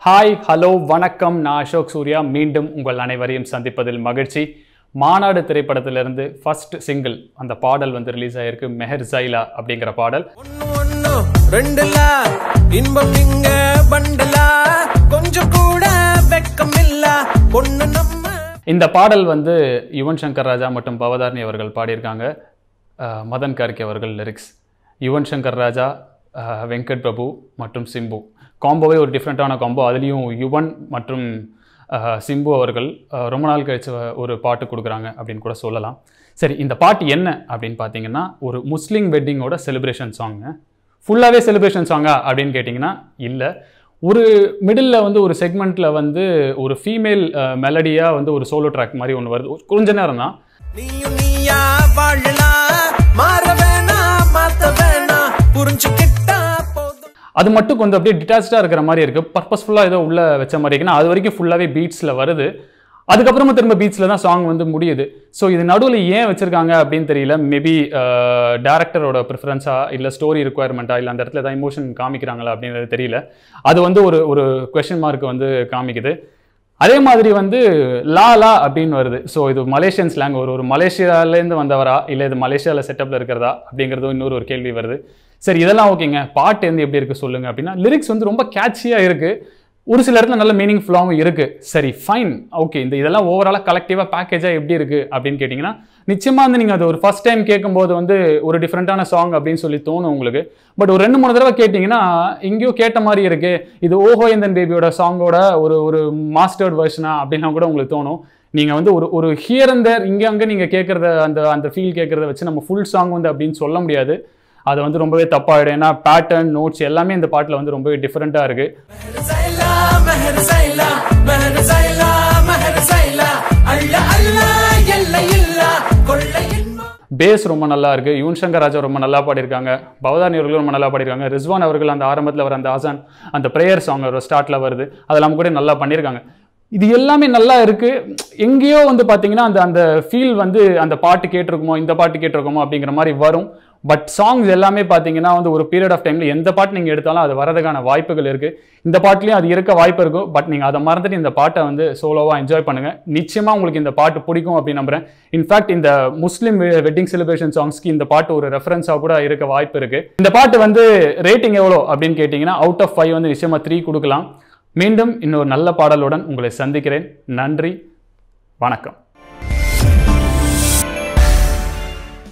Hi hello வணக்கம். நான் அசோக் சூர்யா. மீண்டும் உங்கள் அனைவரையும் சந்திப்பதில் மகிழ்ச்சி. மாநாடு திரைப்படத்திலிருந்து ஃபர்ஸ்ட் சிங்கிள் அந்த பாடல் வந்து ரிலீஸ் ஆயிருக்கு. மெஹர் ஜைலா அப்படிங்கிற பாடல். இந்த பாடல் வந்து யுவன் சங்கர் ராஜா மற்றும் பவதாரணி அவர்கள் பாடியிருக்காங்க. மதன் கார்கே அவர்கள் லிரிக்ஸ். யுவன் சங்கர் ராஜா, வெங்கட் பிரபு மற்றும் சிம்பு காம்போவே ஒரு டிஃப்ரெண்ட்டான காம்போ. அதுலேயும் யுவன் மற்றும் சிம்பு அவர்கள் ரொம்ப நாள் கழிச்சு ஒரு பாட்டு கொடுக்குறாங்க அப்படின்னு கூட சொல்லலாம். சரி, இந்த பாட்டு என்ன அப்படின்னு பார்த்தீங்கன்னா ஒரு முஸ்லீம் வெட்டிங்கோட செலிப்ரேஷன் சாங்கு. ஃபுல்லாகவே செலிப்ரேஷன் சாங்கா அப்படின்னு கேட்டிங்கன்னா இல்லை. ஒரு மிடில் வந்து ஒரு செக்மெண்ட்டில் வந்து ஒரு ஃபீமேல் மெலடியாக வந்து ஒரு சோலோ ட்ராக் மாதிரி ஒன்று வருது. கொஞ்ச நேரம் தான். அது மட்டும் கொஞ்சம் அப்படியே டிட்டாச்சாக இருக்கிற மாதிரி இருக்குது. பர்பஸ்ஃபுல்லாக ஏதோ உள்ளே வச்ச மாதிரி இருக்குன்னா அது வரைக்கும் ஃபுல்லாகவே பீட்ஸில் வருது. அதுக்கப்புறமா திரும்ப பீட்ஸில் தான் சாங் வந்து முடியுது. ஸோ இது நடுவில் ஏன் வச்சுருக்காங்க அப்படின்னு தெரியல. மேபி டேரக்டரோட ப்ரிஃபரன்ஸா இல்லை ஸ்டோரி ரிக்குவயர்மெண்ட்டா இல்லை அந்த இடத்துல ஏதாவது இமோஷன் காமிக்கிறாங்களா அப்படின்றது தெரியல. அது வந்து ஒரு கொஷின் மார்க் வந்து காமிக்குது. அதே மாதிரி வந்து லா லா அப்படின்னு வருது. ஸோ இது மலேசியன் ஸ்லாங். ஒரு மலேசியாவிலேருந்து வந்தவரா இல்லை இது மலேசியாவில் செட்டப்பில் இருக்கிறதா அப்படிங்கிறது இன்னொரு கேள்வி வருது. சரி, இதெல்லாம் ஓகேங்க. பாட்டு வந்து எப்படி இருக்குது சொல்லுங்கள் அப்படின்னா லிரிக்ஸ் வந்து ரொம்ப கேட்சியாக இருக்குது. ஒரு சில இடத்துல நல்ல மீனிங்ஃபுல்லாகவும் இருக்குது. சரி, ஃபைன், ஓகே. இதெல்லாம் ஓவராலாக கலெக்டிவாக பேக்கேஜாக எப்படி இருக்குது அப்படின்னு கேட்டிங்கன்னா நிச்சயமாக வந்து நீங்கள் அது ஒரு ஃபஸ்ட் டைம் கேட்கும்போது வந்து ஒரு டிஃப்ரெண்ட்டான சாங் அப்படின்னு சொல்லி தோணும் உங்களுக்கு. பட் ஒரு 2-3 தடவை கேட்டிங்கன்னா எங்கேயோ கேட்ட மாதிரி இருக்குது. இது ஓஹோ எந்தன் பேபியோட சாங்கோட ஒரு மாஸ்டர்ட் வெர்ஷனா அப்படின்லாம் கூட உங்களுக்கு தோணும். நீங்கள் வந்து ஒரு ஹியர் அண்ட் தேர் இங்கே அங்கே நீங்கள் கேட்குறத அந்த ஃபீல் கேட்குறத வச்சு நம்ம ஃபுல் சாங் வந்து அப்படின்னு சொல்ல முடியாது. அது வந்து ரொம்பவே தப்பாகிடும். ஏன்னா பேட்டர்ன் நோட்ஸ் எல்லாமே இந்த பாட்டில் வந்து ரொம்பவே டிஃப்ரெண்ட்டாக இருக்குது. பேஸ் ரொம்ப நல்லா இருக்கு. யுவன் சங்கர் ராஜா ரொம்ப நல்லா பாடியிருக்காங்க. பவதாரணி அவர்களும் ரொம்ப நல்லா பாடியிருக்காங்க. ரிஸ்வான் அவர்கள் அந்த ஆரம்பத்தில் வர அந்த ஆசான் அந்த ப்ரேயர் சாங் ஒரு ஸ்டார்ட்ல வருது, அதெல்லாம் கூட நல்லா பண்ணியிருக்காங்க. இது எல்லாமே நல்லா இருக்கு. எங்கேயோ வந்து பார்த்தீங்கன்னா அந்த ஃபீல் வந்து அந்த பாட்டு கேட்டிருக்குமோ இந்த பாட்டு கேட்டிருக்குமோ அப்படிங்கிற மாதிரி வரும். பட் சாங்ஸ் எல்லாமே பார்த்தீங்கன்னா வந்து ஒரு பீரியட் ஆஃப் டைமில் எந்த பாட்டு நீங்கள் எடுத்தாலும் அது வரதுக்கான வாய்ப்புகள் இருக்குது. இந்த பாட்டுலேயும் அது இருக்க வாய்ப்பு இருக்கும். பட் நீங்கள் அதை மறந்துட்டு இந்த பாட்டை வந்து சோலோவாக என்ஜாய் பண்ணுங்கள். நிச்சயமாக உங்களுக்கு இந்த பாட்டு பிடிக்கும் அப்படின்னு நம்புகிறேன். இன்ஃபேக்ட் இந்த முஸ்லீம் வெட்டிங் செலிப்ரேஷன் சாங்ஸ்க்கு இந்த பாட்டு ஒரு ரெஃபரன்ஸாக கூட இருக்க வாய்ப்பு இருக்குது. இந்த பாட்டு வந்து ரேட்டிங் எவ்வளோ அப்படின்னு கேட்டிங்கன்னா அவுட் ஆஃப் 5 வந்து நிச்சயமாக 3 கொடுக்கலாம். மீண்டும் இன்னொரு நல்ல பாடலுடன் உங்களை சந்திக்கிறேன். நன்றி, வணக்கம்.